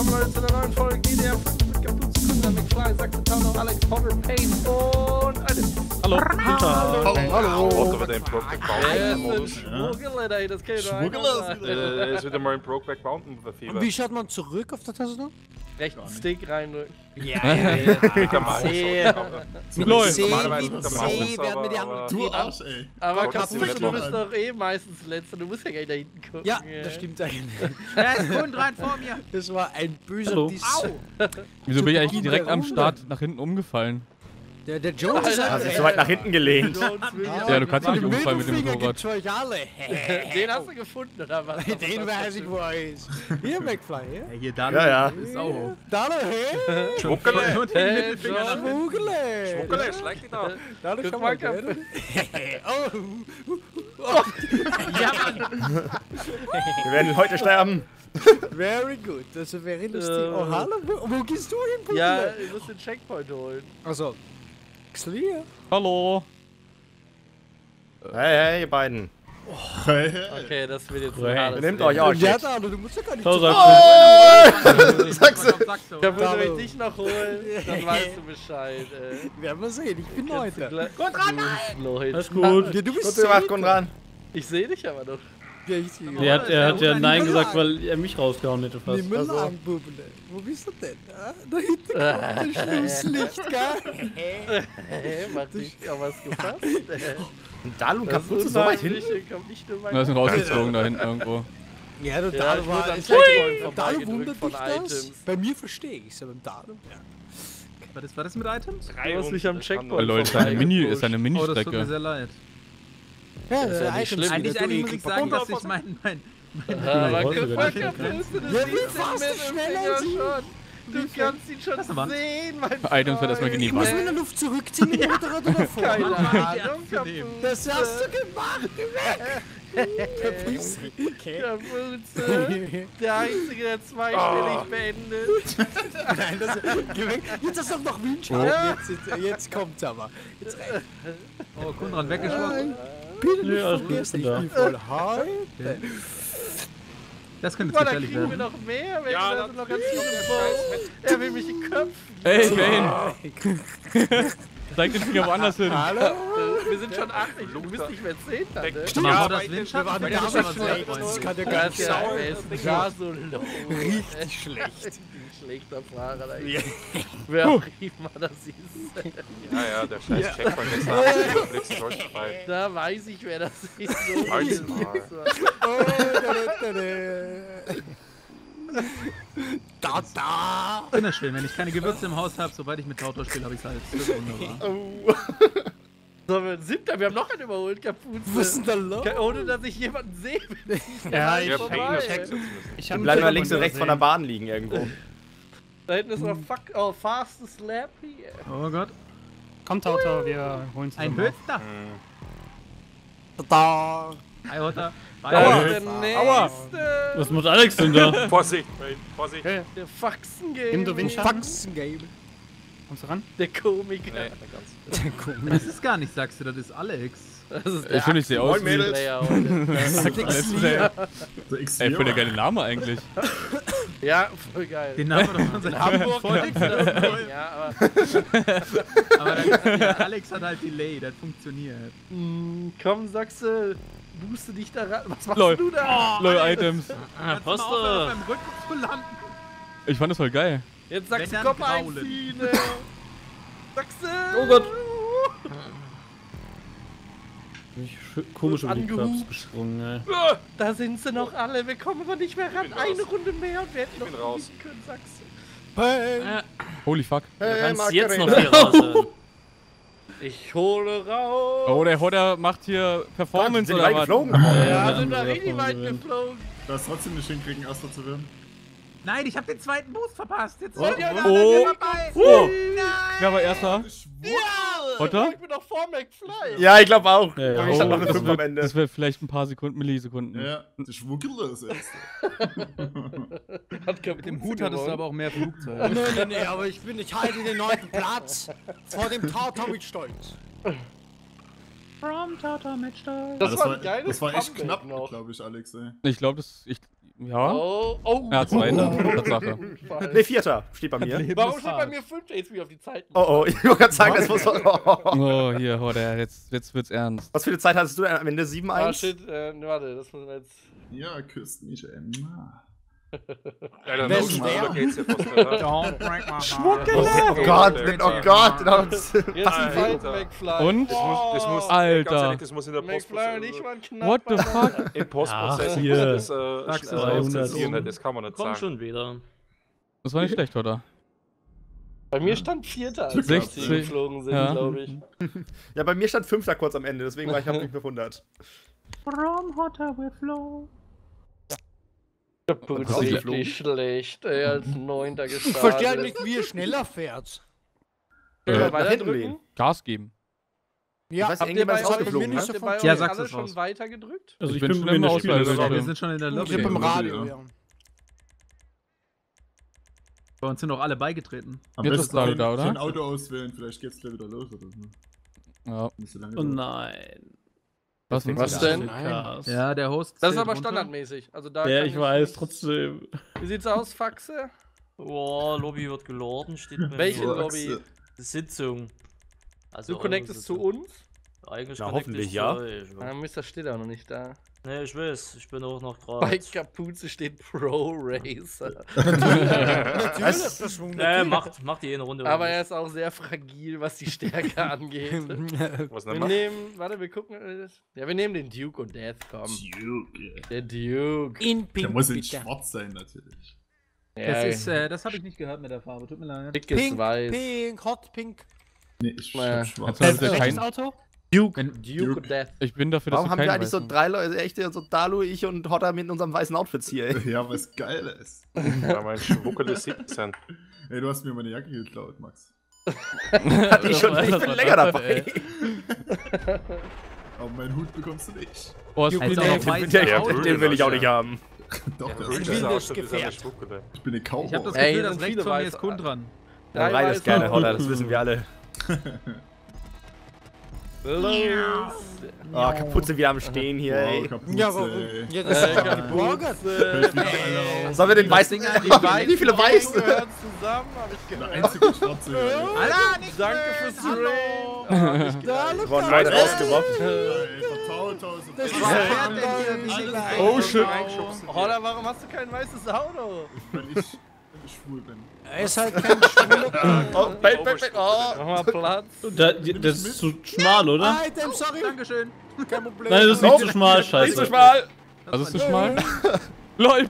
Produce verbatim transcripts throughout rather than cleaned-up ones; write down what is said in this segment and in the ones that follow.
willkommen Leute zu einer neuen Folge G D R fünf mit Kapuzen, Kunde, McFly, Saxetano, Alex, Power, Pain und Adam. Hallo. Hallo. Hallo. Hallo. Wat in Brokeback Mountain modus. Schmuggelen, ey, das kennt ihr Schmuggelen? Er is weer maar in Brokeback Mountain verfieber. Und wie schaut man zurück auf der Taste? Rechten Stick reindrücken. Ja, ja, ja. Mit Lol. C, Normalerweise mit mit C werden wir die anderen Du Tür Arsch, ey. Aber Gott, Kapuzen, hast du du das bist doch eh meistens Letzter, du musst ja gar nicht da hinten gucken. Ja, das stimmt eigentlich. Er ist Hund rein vor mir. Das war ein böser Hallo. Diss. Au. Wieso bin ich eigentlich Zu direkt am Runde. Start nach hinten umgefallen? Der, der Jones ist Alter, halt ey. So weit nach hinten gelehnt. Ja, du kannst ja nicht umfallen mit dem Mittelfinger Motorrad. gibt's euch alle. Den hast du gefunden, oder was? Den weiß ich, wo er ist. Hier, McFly, ja? Ja, hier da Ja, ja. ist auch. Da, hey! Schmuggelen. Und den Mittelfinger nach hinten. Schmuggele! Schmuggelen, schlägt dich da. Da, Guck schau mal, mal, gell? Oh! Ja, Mann. Wir werden heute sterben. Very good, das ist very lustig. Äh. Oh, hallo, wo, wo gehst du hin, Bruder? Ja, ich muss den Checkpoint holen. Also, Xlia? Hallo. Hey, hey, ihr beiden. Okay, das wird jetzt ein hartes Nehmt Rennen. euch auch. Ja, da, du musst ja gar nicht Ciao, zurück. Sachsen. Sagst du? Sagst du. Da würde Hallo. ich dich noch holen, dann weißt du Bescheid, ey. Werden wir sehen, ich bin heute. Gut dran, nein! Alles gut. Ja, du bist Gut gemacht, Konrad. Ich sehe dich aber noch. Ja, ich sehe Er hat, er hat ja Nimm Nein mal gesagt, an. weil er mich rausgehauen hätte fast. Nimm mal Also. lang, Bubble. Wo bist du denn? Ah, da hinten kommt das Schlusslicht, gell? Hä, macht dich ja was gefasst? Und Dalu und Das Kapuze so weit hin? Unheimliche kommt nicht nur mein Wir sind rausgezogen da hinten irgendwo. Ja, der Ja, Dalu ich war... wurde am es- Checkpoint Dalu vorbeigedrückt wundert von dich das? Items. Bei mir verstehe ich es, aber im Dalu... Ja. Was ist, was ist mit Items? Du hast mich am Checkpoint Weil Leute, seine Mini ist eine Oh, das tut mir Mini-Strecke. sehr leid. Ja, Das ist ja nicht Items schlimm. wieder, Eigentlich, du eigentlich muss eklig ich sagen, dass verbunden. ich mein... mein Aber wollte guck gar mal, nicht. Kapuze, das Ja, siehst wie du fast mit so dem schnell Finger als ich. schon. Du kannst ihn schon eine Wand. sehen, mein Items wird erstmal gegen die Ich muss Wand. mich in der Luft zurückziehen, mit dem Motorrad oder vor. Keine Mann, die Ahnung, Ernst Kapuze. nehmen. Das hast du gemacht, geh weg! Okay. Kapuze. Der Einzige, der zweistellig beendet. Nein, das, geh weg. Jetzt hast du doch noch Windschatten. Jetzt, jetzt, jetzt kommt's aber. Jetzt rein. Oh, Konrad weggeschossen. Bitte nicht Ja, alles vergessen, gut, ich da. bin voll high. Das könnte Boah, da gefährlich kriegen wir werden. noch mehr, wenn Ja, da das sind noch ganz viele vor. Er will mich köpfen. Ey, Kane! Zeig den Finger woanders hin. Hallo? Wir sind schon achtzig, du bist nicht mehr zehn, dann, ne? Mal Ja, hau aber das ich- Windschatten. wir waren weil der damals ist aber schon sehr echt. freundlich. Das kann ja Das gar ist nicht ja, sein. er ist gar so low. Richtig schlecht. Ein schlechter Fahrer eigentlich. Wer auch immer das ist. Ja, ja, der scheiß Checkpoint ist da. Blitzen durchgefallen. Da weiß ich, wer das ist. So Halt's ist mal. es. Oh, da, da, da. Da, da. Wunderschön, wenn ich keine Gewürze im Haus habe, sobald ich mit Tautor spiele, habe ich Salz. Das ist wunderbar. So, wir sind da, wir haben noch einen überholt, Kapuze. Was ist denn da los? Ohne dass ich jemanden sehe. Ja, Ja, vorbei. Pain ist jetzt. Ich Die bleiben mal links und rechts von der Bahn liegen irgendwo. Da hinten ist noch fuck, oh, fastest lap hier. Oh Gott. Kommt, Auto, wir holen Ein Hölster. Da. Hi, Hotter. Da Ey. ist der nächste. Aua. Was macht Alex denn da? Vorsicht, Pain, Vorsicht. Der Faxen-Game. Nimm du Windschatten. Faxen-Game. Kommst du ran? Der Komiker. Nee, Das ist gar nicht, sagst du, das ist Alex. Das ist Ich finde, ich sehe aus Moin, wie... Mädels. Player heute. Ey, voll der geile Name eigentlich. Ja, voll geil. Den Namen doch von seinem Hamburg Voll. kannst du das nicht, ja, aber Aber dann ist ja, Alex hat halt Delay, das funktioniert. mh, komm, Sachse, booste dich da ran. Was machst Lol. du da? Lol, Items. Kannst du mal aufhören, auf meinem Rücken zu landen? Ich fand das voll geil. Jetzt Sachse, Wenn komm dann graulen. einziehen. ey. Sachse. Oh Gott. Komische Angehupt. gesprungen, ey. Da sind sie noch alle, wir kommen aber nicht mehr ran. bin Eine raus. Runde mehr und wir hätten noch bin raus. gewinnen können, Sachse. Hey. Holy fuck. Hey, Kannst jetzt noch Margarete. hier raushören. Ich hole raus. Oh, der Hodder macht hier Performance Sind oder weit was? geflogen? Ja, sind wir Ja, richtig davon weit gewinnt. geflogen. Du hast trotzdem nicht hinkriegen, Erster zu werden. Nein, ich hab den zweiten Boost verpasst. Jetzt Oh, seid ihr oh, alle oh. dabei. Oh. Nein. Wer war erster? Hodder? Ich bin doch vor McFly. Ja, ich glaube auch. Ja, ja. Ich stand Oh, noch eine das fünf am wird- Ende. Das wäre vielleicht ein paar Sekunden, Millisekunden. Ja, der Schmuggler ist Erster. Mit Dem Hut hattest du aber auch mehr Flugzeug. Nein, nein, nein, aber ich bin, ich halte den neunten Platz vor dem Tautor mit Stolz. From Tautor mit Stolz. Das, das war war, ein geiles das war echt Comeback knapp, noch. glaube ich, Alex, ey. Ich glaube, das. Ich, Ja. Oh, oh. Ja, zweiter. Tatsache. Ne, vierter steht bei mir. Warum steht bei mir fünf H P auf die Zeit? Oh oh, ich wollte gerade sagen, das muss. Oh. Oh, hier, Horder, jetzt, jetzt wird's ernst. Was für eine Zeit hattest du denn am Ende? sieben Ah, eins? shit, äh, warte, das müssen wir jetzt. Ja, küsst mich, ey. Ja, dann Wer noch ist schneller wer? geht's ja fast nicht. ne? Don't break my heart. Oh Gott, oh Gott. Jetzt die Fight McFly. Und? Das muss, das muss, Alter. ganz ehrlich, das muss in der McFly und ich Post waren knapp. What the beieinander. fuck? im Postprozess Ach, muss hier. das äh, Sag's schnell dreihundert. zensieren, ne? Das kann man nicht Komm sagen. schon wieder. Das war nicht schlecht, oder? Bei mir stand Vierter, als wir sechzehn. geflogen sind, Ja. glaube ich. Ja, bei mir stand fünfter kurz am Ende, deswegen war ich hab mich bewundert. From hotter with flow. Kaputt, richtig schlecht, ey, als Neunter Ich gestartet. verstehe halt nicht, wie ihr schneller fährt. Können wir Äh, weiter hinten drücken? lehnen. Gas geben. Ja, weiß, Habt ihr irgendjemand bei ist euch, rausgeflogen, habt ne? ihr bei Ja, euch sag's alle es schon raus. weiter gedrückt? Also Ich ich, bin bin schon mir in im der Auswahl- Spielbereit. Wir sind schon in der ich Lobby. hab im Okay, Radio. ja. Ja. Bei uns sind auch alle beigetreten. Am Jetzt besten ist Dalu kein- da, oder? kein Auto auswählen, vielleicht geht's gleich wieder los oder so. Ja. Nicht so lange. Oh dauern. nein. Was, Was denn? Krass. Ja, der Host. Das ist zählt aber runter. standardmäßig. Also da Ja, kann ich weiß, nicht- trotzdem. Wie sieht's aus, Faxe? Boah, Lobby wird geladen, steht bei Welche mir. Lobby? Sitzung. Also Du connectest zu uns? Eigentlich Na, connecte hoffentlich, ich ja. zu euch, ja. Ah, Mister steht auch noch nicht da. Nee, ich weiß, ich bin auch noch Bei gerade. Kapuze steht Pro Racer. Natürlich, das Nee, macht, macht die eine Runde. Aber oder er nicht? ist auch sehr fragil, was die Stärke angeht. Was Wir denn mal? nehmen, warte, wir gucken. äh, Ja, wir nehmen den Duke und Death, komm. Duke, ey. Der Duke. In Der Pink, muss in bitte. schwarz sein, natürlich. Ja, Das ist, äh, das habe ich nicht gehört mit der Farbe. Tut mir leid. dickes Pink, Weiß. Pink, Hot Pink. Nee, ich Naja. hab schwarz. Jetzt hast du Welches kein, Auto? Duke. Wenn- Duke und Death. ich bin dafür, dass Warum du haben keinen wir eigentlich so weißen- drei Leute, echte, so Dalu, ich und Hotter mit unserem weißen Outfits hier, ey? Ja, was geil ist. Ja, mein Schmuckel ist siebzehn. Ey, du hast mir meine Jacke geklaut, Max. Hatte ich schon, ich Das bin war länger das, dabei. Aber meinen Hut bekommst du nicht. Oh, es Als spielt auch auch noch weiß- Den, Ja, den, Bruder, den will ich auch ja. nicht haben. Doch, Ja, das Rüdiger ist ist wildes auch schon dieser Gefährt. Schmuckel, ey. Ich bin eine Cowboy. Ich habe das Ey, Gefühl, das dass sind rechts viele von mir Weiße. ist Kund dran. Ja, Rein ist gerne, Hotter, das wissen wir alle. Los. Oh, Kapuze wieder am Stehen hier, Wow, ey. Kapuze, Ja, warum? ey. Ja, das ist Äh, doch Kapuze. geborgen. Sollen wir den weißen... Die Weißen Wie viele Weiße? gehören zusammen, hab ich Der gehört. einzige Schwarze. ey. Alter, nicht Danke böse, fürs hallo. Rain. Da, look Wurden da. Leute rausgeworfen. Ey, vertaut aus und Das alles. ist Wer ja fährt denn hier alles wie gleich. ein Oh, shit. Auto? Holla, warum hast du kein weißes Auto? Weil ich schwul bin. Er ist halt kein Schwuler. Oh, bait, bait, bait. Oh. Mach mal Platz. Da, die, das ist zu schmal, oder? Item, sorry. Dankeschön. Kein Problem. Nein, das ist nicht Nope. zu schmal, Nicht so scheiße. schmal. Also ist zu schmal? LOL!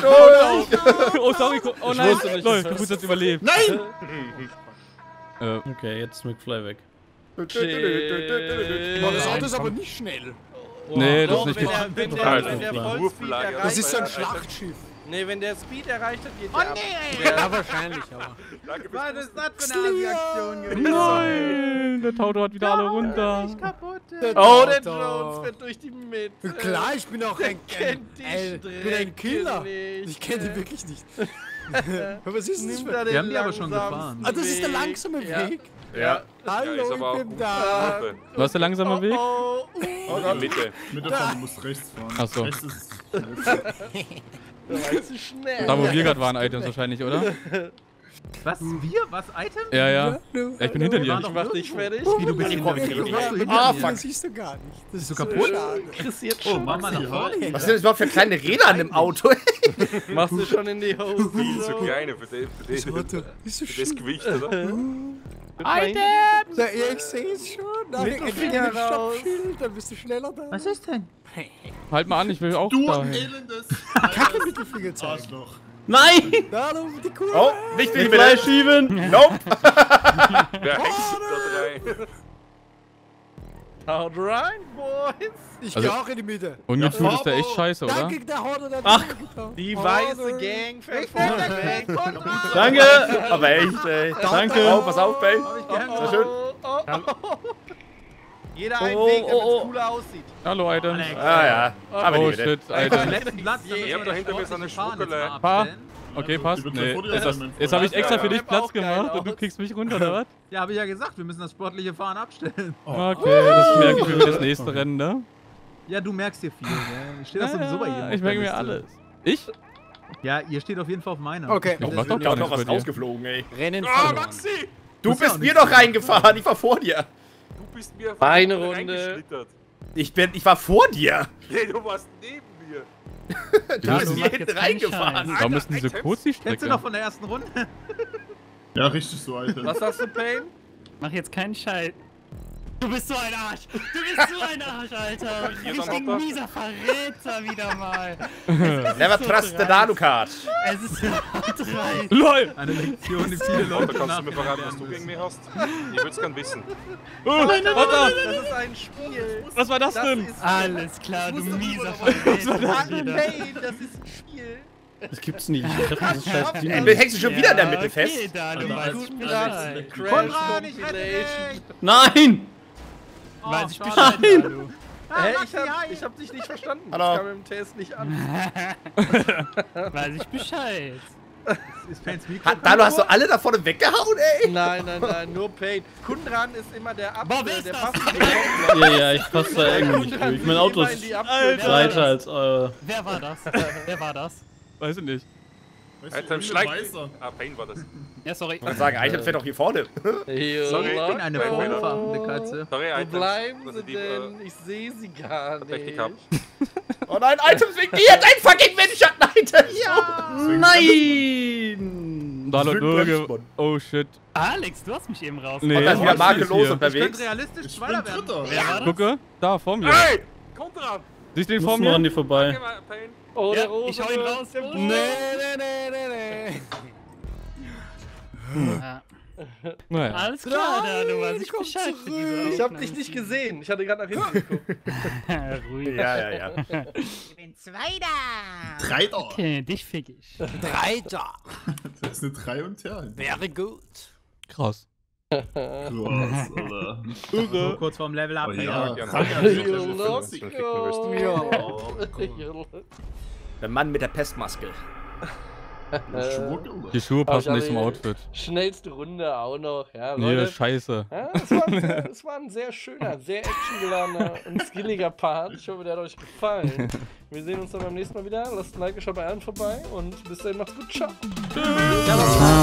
Oh, sorry. Oh nein, wusste nicht, LOL, dass Kapuze hat's überlebt. Nein! Äh, Okay, jetzt ist McFly weg. Boah, das Auto ist aber nicht schnell. nee, das Doch, ist nicht wenn gut. der, wenn der, Alter, wenn der die Vollspeed Wurflage. erreicht Das ist so ein hat- Schlachtschiff. Nee, wenn der Speed erreicht hat, geht Oh der ab. nee! Ja, wahrscheinlich, aber. Was ist das für eine Asi-Aktion gewesen? Nein, der Tauto hat wieder alle runter. Kaputt. Oh, der Auto. Jones fährt durch die Mitte. Klar, ich bin auch ein, kennt die ey, ich bin ein Strecke Killer. nicht. Ich kenne die wirklich nicht. Aber was ist das Nimm für... da den Wir haben die aber schon langsamsten gefahren. Ah, das ist der Weg. langsame Ja. Weg. Ja. Hallo, Ja, ist aber auch ich bin gut. da. Was ist der langsame Weg? Oh, oh, Oh Gott. Mitte. Mit der Fahne musst rechts fahren. Ach so. Rechts ist der war zu schnell. Da, wo wir gerade waren, Items wahrscheinlich, oder? Was? Wir? Was? Item? Ja, ja. Ja, ich bin hinter Wir waren dir. doch Mach dich fertig. Wie, du bist hinter mir. Was machst du hinter Ah, mir? fuck. Das siehst du gar nicht. Das ist so kaputt? schade. Interessiert Oh, schon. mach mal nach vorne. Was sind das überhaupt für kleine Räder an dem Auto? Machst du schon in die Hose? Viel zu kleine für, den, für, Das den, Auto ist so für schön. das Gewicht, oder? Item! Ja, ich sehe es schon. Dann Mittelfinger ein raus. Stoppschild, dann bist du schneller da. Was ist denn? Halt mal an, ich will auch du dahin. elendes Kacke Mittelfinger zeigen. Arschloch. Nein! Da, da, die Kuh. Oh, nicht in die McFly Mitte. schieben! Nope. Wer hängt da rein? Haut rein, Boys. Ich Also- geh auch in die Mitte. Ungefühlt ist der echt scheiße, oder? Danke, der Horder, der Ach, Die weiße Gang fährt vorne weg. Danke! Aber echt, ey. Danke! Oh, pass auf, Bay. Oh, Sehr schön. oh, oh, oh. Jeder einen Oh, Weg, damit es oh, oh. cooler aussieht. Hallo, Items. Ah ja. Aber Oh die Mitte. shit, Am Alter. letzten Platz, damit Ihr wir habt da hinter mir so eine sportliche Fahne Schmuckele. jetzt mal Pa. abstellen. Okay, passt. Die wird Nee, gleich vor dir jetzt, sein, mein jetzt habe ich Freund. extra für dich Ja, Platz auch geil gemacht und du aus. kriegst mich runter, oder was? Ja, habe ich ja gesagt, wir müssen das sportliche Fahren abstellen. Okay, das merke ich mir für das nächste Rennen, ne? Ja, du merkst hier viel, gell? Ich stehe doch Ja, sowieso bei jedem. ja, auf ich der merke mir Liste. alles. Ich? Ja, ihr steht auf jeden Fall auf meiner. Okay. Ich mach Da doch gar ist noch nichts was bei dir. rausgeflogen, ey. Rennen Ah, verloren. Maxi! Du Muss ja bist auch mir nicht doch sein. reingefahren, ich war vor dir. Du bist mir Meine von hinten Runde. reingeschlittert. Ich bin, ich war vor dir. Nee, du warst neben mir. Du Ja, bist du hier machst hinten jetzt keinen reingefahren. Scheiß. Warum ist denn diese Items? kurz die Kennst du Strecke? noch von der ersten Runde? Ja, richtig so, Alter. Was sagst du, Pain? Mach jetzt keinen Scheiß. Du bist so ein Arsch! Du bist so ein Arsch, Alter! Hier Richtig ist er. mieser Verräter wieder mal! Never trust the Dalukat. Es ist so dreist! LOL! Eine Lektion, die viele Leute, Leute kannst du mir nachher verraten, was lernen du gegen müssen. mich hast? Ich will's gern wissen. Oh, Hotter! Das ist ein Spiel. Was war das Das denn? ist Alles klar, du mieser Pain, Verräter! das ist ein Spiel. Das gibt's nicht. Ich treffe dieses scheiß Ding Ey, nicht. hängst du schon wieder in der Mitte okay, fest? Dalu, weiß ich Guten Bescheid. Crash Konrad, ich rette Compilation. dich! Nein! Weiß ich schade. Bescheid, Dalu. Hä, Maxi, ich hab, hi. ich hab dich nicht verstanden. Hallo. Das kam im Test nicht an. Weiß ich Bescheid. Ist Pains Mikro? Ha, Dalu, hast du alle da vorne weggehauen, ey? Nein, nein, nein, nur Pain. Kundran ist immer der Ab... Boah, wer der, ist der das? passive Ja, ja, ich passe da irgendwie nicht durch. Mein Auto ist breiter als eure. Wer war das? Wer war das? Weiß ich nicht. Weißt du, Alter, irgendein schlag Weißer. Ah, Pain war das. Ja, sorry. Ich würde sagen, Items wäre doch hier vorne. Sorry, Ich bin eine Pain, vorfahrende Katze. Sorry, Wo Items. bleiben dass sie ich die, denn? äh, Ich sehe sie gar Technik nicht. hab. Oh nein, Items wegen dir! Dein fucking Windschatten-Items! Ja! Nein! Da Das wird Nürge. Bremsmann. Oh shit. Alex, du hast mich eben raus. Nee. Und dann wieder was makellos ist hier? Ich unterwegs. könnte realistisch Ich Zweiter bin werden. Dritter. Wer war das? Gucke, da vor mir. Hey! Kommt dran! Siehst du den Ich vor muss noch an mir? dir vorbei. Geh mal, Pain. Oh, Ja, der Rose. ich hau ihn raus. Der Nee, Rose. Nee, nee, nee, nee, nee. Ja. Naja. Alles klar, Dalu, weiß ich komm Bescheid. für zurück. diese Ich hab dich nicht gesehen. Ich hatte gerade nach hinten geguckt. Aufnahme. Ruhig. Ja, ja, ja. Ich bin Zweiter. Dreiter. Okay, dich fick ich. Dreiter. Das ist eine drei und Terren. Wäre gut. Krass. Krass, Alter. So kurz vorm Level Up. Oh ey. ja. Gern Kann mal. ja Ich nicht. will Let's ficken müssen. go. Der Mann mit der Pestmaske. Schwuckel. Die Schuhe Aber ich passen nicht zum hatte Outfit. Schnellste Runde auch noch. Ja, Nee, Leute. scheiße. Ja, es, war ein sehr, es war ein sehr schöner, sehr actiongeladener und skilliger Part. Ich hoffe, der hat euch gefallen. Wir sehen uns dann beim nächsten Mal wieder. Lasst ein Like, schaut bei allen vorbei und bis dahin macht's gut. Ciao. Tschüss.